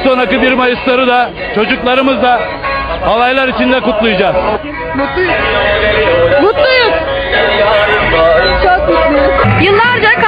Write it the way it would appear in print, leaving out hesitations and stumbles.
sonraki 1 Mayıs'ları da çocuklarımızla halaylar içinde kutlayacağız. Mutluyuz. Mutluyuz. Çok mutluyuz. Yıllarca